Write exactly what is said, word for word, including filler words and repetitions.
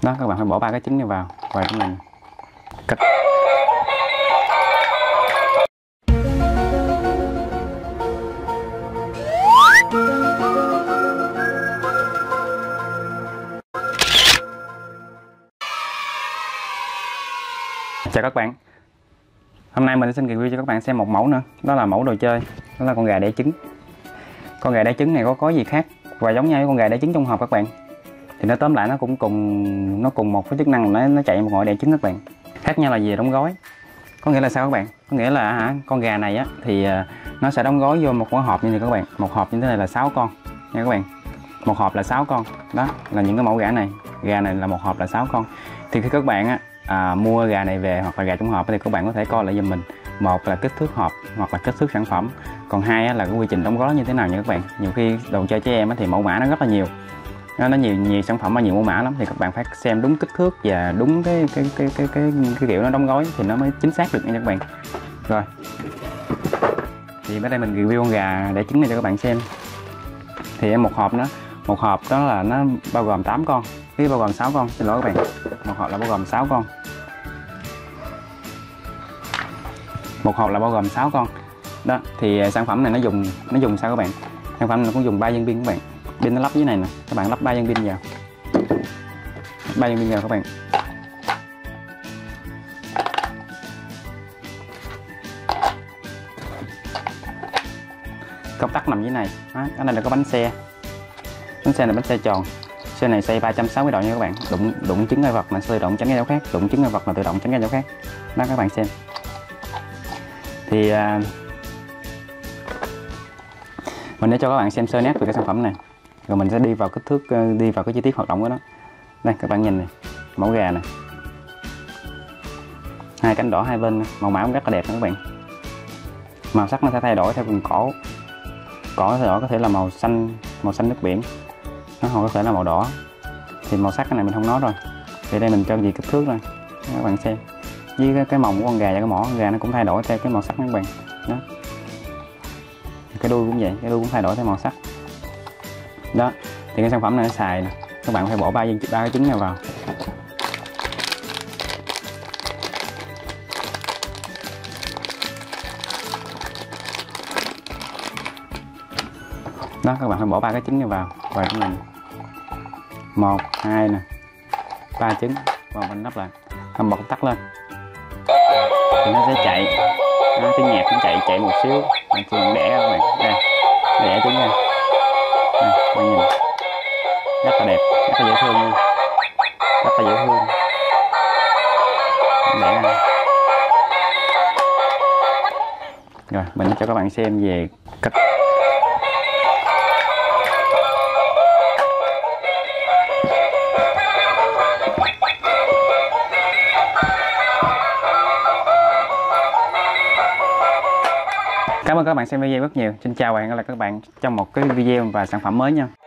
Đó, các bạn phải bỏ ba cái trứng này vào vào trong này. Cất. Chào các bạn. Hôm nay mình xin review cho các bạn xem một mẫu nữa. Đó là mẫu đồ chơi. Đó là con gà đẻ trứng. Con gà đẻ trứng này có có gì khác và giống nhau với con gà đẻ trứng trong hộp các bạn. Thì nó tóm lại nó cũng cùng nó cùng một cái chức năng, nó nó chạy một ngồi đẻ trứng các bạn. Khác nhau là về đóng gói. Có nghĩa là sao các bạn? Có nghĩa là hả, con gà này á thì nó sẽ đóng gói vô một cái hộp như này các bạn. Một hộp như thế này là sáu con nha các bạn. Một hộp là sáu con. Đó là những cái mẫu gà này. Gà này là một hộp là sáu con. Thì khi các bạn á À, mua gà này về hoặc là gà trong hộp thì các bạn có thể coi lại giùm mình, một là kích thước hộp hoặc là kích thước sản phẩm, còn hai là cái quy trình đóng gói như thế nào nha các bạn. Nhiều khi đồ chơi trẻ em thì mẫu mã nó rất là nhiều, nó nhiều nhiều sản phẩm và nhiều mẫu mã lắm, thì các bạn phải xem đúng kích thước và đúng cái cái cái cái cái, cái kiểu nó đóng gói thì nó mới chính xác được nha các bạn. Rồi thì bên đây mình review con gà đẻ trứng này cho các bạn xem. Thì một hộp nó một hộp đó là nó bao gồm tám con, cái bao gồm sáu con, xin lỗi các bạn. Một hộp là bao gồm sáu con. Một hộp là bao gồm sáu con. Đó, thì sản phẩm này nó dùng nó dùng sao các bạn? Sản phẩm này cũng dùng ba viên pin các bạn. Pin nó lắp dưới này nè, các bạn lắp ba viên pin vào. ba viên pin vào các bạn. Công tắc nằm dưới này. Đó, ở đây là có bánh xe. Bánh xe là bánh xe tròn. Xe này xoay ba trăm sáu mươi độ nha các bạn. Đụng đụng trứng ngay vật là tự động tránh cái chỗ khác, đụng trứng ngay vật là tự động tránh cái chỗ khác. Đó các bạn xem. Thì à, mình để cho các bạn xem sơ nét về cái sản phẩm này. Rồi mình sẽ đi vào kích thước, đi vào cái chi tiết hoạt động của nó. Đây các bạn nhìn này, mẫu gà này. Hai cánh đỏ hai bên, màu mã cũng rất là đẹp nha các bạn. Màu sắc nó sẽ thay đổi theo vùng cổ. Cổ thay đổi có thể là màu xanh, màu xanh nước biển. Nó không có thể là màu đỏ. Thì màu sắc cái này mình không nói rồi. Thì đây mình cho gì kích thước rồi các bạn xem. Với cái, cái mồng của con gà và cái mỏ con gà nó cũng thay đổi theo cái màu sắc các bạn. Đó. Cái đuôi cũng vậy, cái đuôi cũng thay đổi theo màu sắc. Đó. Thì cái sản phẩm này nó xài nè. Các bạn phải bỏ ba viên ba cái trứng này vào. Đó, các bạn phải bỏ ba cái trứng này vào vào trong này. Một, hai nè, ba trứng, và mình nắp lại, không bật tắt lên, thì nó sẽ chạy, nó tiếng nhạc nó chạy chạy một xíu, mình chỉ đẻ các bạn, đây, đẻ trứng ra, đây, các bạn nhìn, rất là đẹp, rất là dễ thương luôn, rất là dễ thương, đẻ ra. Rồi mình cho các bạn xem về cách. Cảm ơn các bạn xem video rất nhiều. Xin chào và hẹn gặp lại các bạn trong một cái video và sản phẩm mới nha.